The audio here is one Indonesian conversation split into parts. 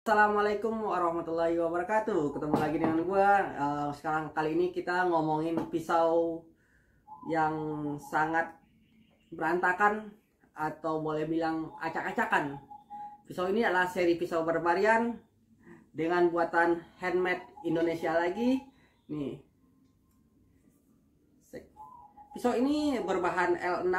Assalamualaikum warahmatullahi wabarakatuh. Ketemu lagi dengan gua. Sekarang kali ini kita ngomongin pisau yang sangat berantakan atau boleh bilang acak-acakan. Pisau ini adalah seri pisau Barbarian dengan buatan handmade Indonesia lagi. Nih, pisau ini berbahan L6.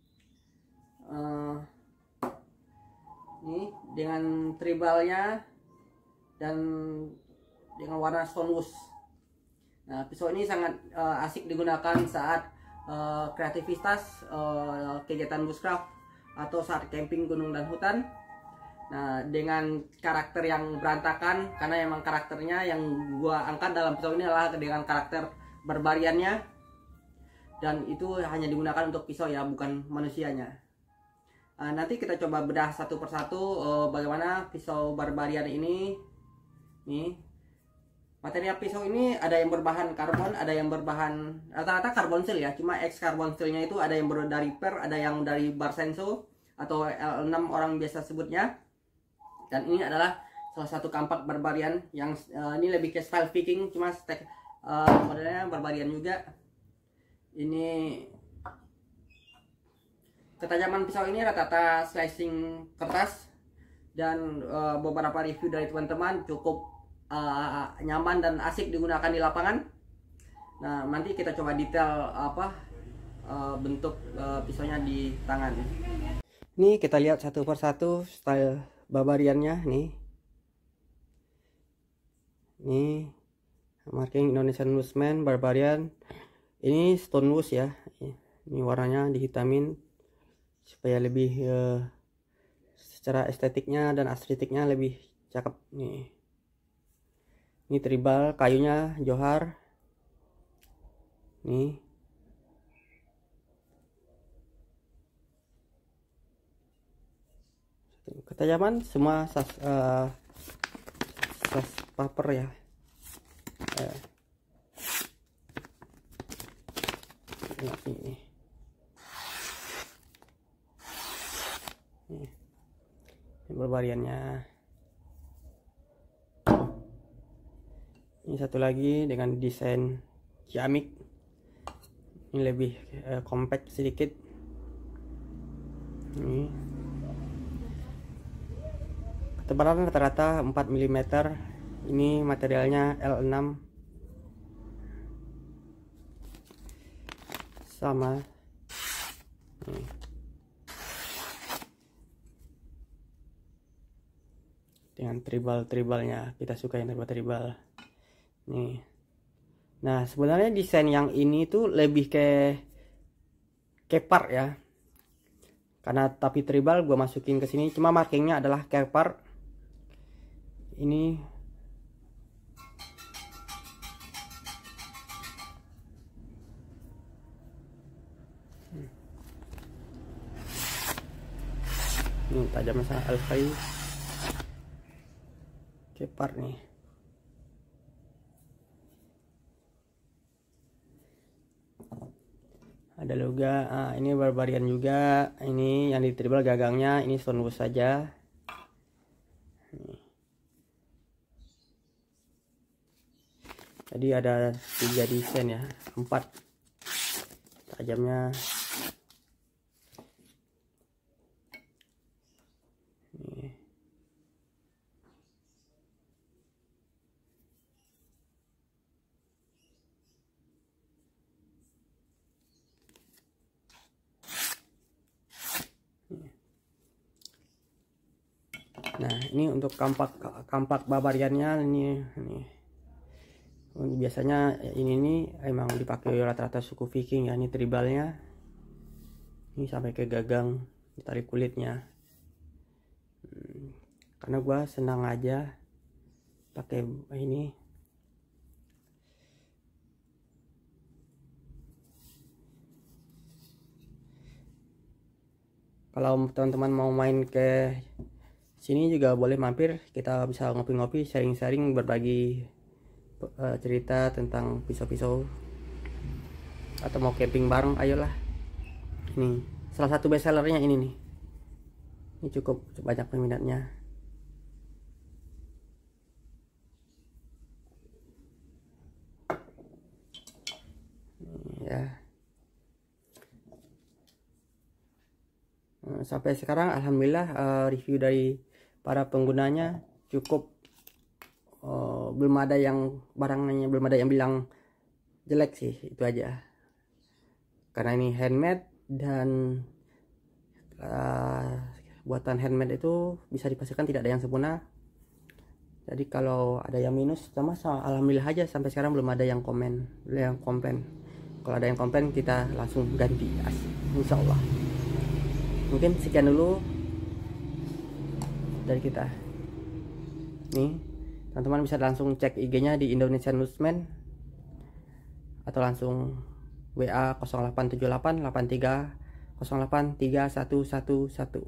Nih dengan tribalnya dan dengan warna stonewood. Nah, pisau ini sangat asik digunakan saat kreativitas, kegiatan bushcraft atau saat camping gunung dan hutan. Nah, dengan karakter yang berantakan, karena emang karakternya yang gua angkat dalam pisau ini adalah dengan karakter barbariannya, dan itu hanya digunakan untuk pisau ya, bukan manusianya. Nanti kita coba bedah satu persatu bagaimana pisau barbarian ini. Nih, material pisau ini ada yang berbahan karbon, ada yang berbahan rata-rata karbon steel ya. Cuma X karbon steelnya itu ada yang dari per, ada yang dari Barsenso atau L6 orang biasa sebutnya. Dan ini adalah salah satu kampak barbarian yang ini lebih ke style Viking, cuma modelnya barbarian juga. Ini ketajaman pisau ini rata-rata slicing kertas, dan beberapa review dari teman-teman cukup nyaman dan asik digunakan di lapangan. Nah, nanti kita coba detail bentuk pisaunya di tangan. Ini kita lihat satu persatu style barbariannya nih. Ini marking Indonesian Woodsman Barbarian. Ini stonewood ya. Ini warnanya dihitamin supaya lebih secara estetiknya dan estetiknya lebih cakep nih. Ini tribal, kayunya johar. Nih. Ketajaman semua sas paper ya. Ini. Ini barbariannya. Ini satu lagi dengan desain ciamik. Ini lebih compact sedikit. Ini ketebalan rata-rata 4 mm. Ini materialnya L6 sama. Nih. Dengan tribal-tribalnya, kita suka yang tribal. Nih. Nah, sebenarnya desain yang ini tuh lebih ke kepar ya. Karena tapi tribal gue masukin ke sini, cuma markingnya adalah kepar. Ini tajamnya sangat alfai. Kepar nih. Ada juga, ini barbarian juga. Ini yang di tribal gagangnya, ini stonewood saja. Jadi ada 3 desain ya, 4 tajamnya. Nah, ini untuk kampak barbariannya ini. Biasanya ini nih emang dipakai rata-rata suku Viking ya. Ini tribalnya. Ini sampai ke gagang, ditarik kulitnya. Karena gua senang aja pakai ini. Kalau teman-teman mau main ke sini juga boleh mampir, kita bisa ngopi-ngopi, sharing-sharing, berbagi cerita tentang pisau-pisau, atau mau camping bareng, ayolah. Ini salah satu best sellernya ini nih. Ini cukup banyak peminatnya. Sampai sekarang alhamdulillah review dari para penggunanya cukup. Belum ada yang barangnya, belum ada yang bilang jelek sih, itu aja. Karena ini handmade dan buatan handmade itu bisa dipastikan tidak ada yang sempurna. Jadi kalau ada yang minus sama alhamdulillah aja, sampai sekarang belum ada yang komplain. Kalau ada yang komplain kita langsung ganti, insya Allah. Mungkin sekian dulu dari kita. Nih, teman-teman bisa langsung cek IG-nya di Indonesian Newsman atau langsung WA 0878 83 08 3111.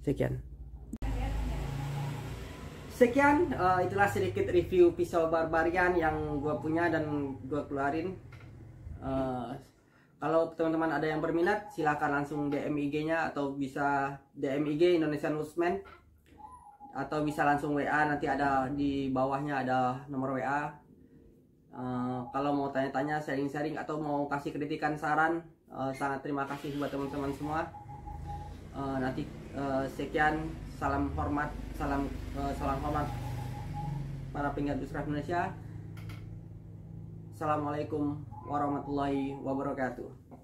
Sekian, itulah sedikit review pisau barbarian yang gue punya dan gue keluarin. Kalau teman-teman ada yang berminat, silahkan langsung DM IG-nya atau bisa DM IG Indonesian Newsman, atau bisa langsung WA, nanti ada di bawahnya ada nomor WA. Kalau mau tanya-tanya, sharing-sharing, atau mau kasih kritikan, saran, sangat terima kasih buat teman-teman semua. Sekian, salam hormat para penggiat Buscraft Indonesia. Assalamualaikum warahmatullahi wabarakatuh.